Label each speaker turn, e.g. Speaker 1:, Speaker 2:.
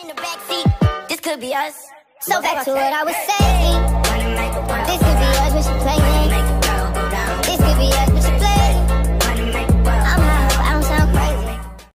Speaker 1: in the backseat. This could be us. So back to what I was saying. This could be us when she plays.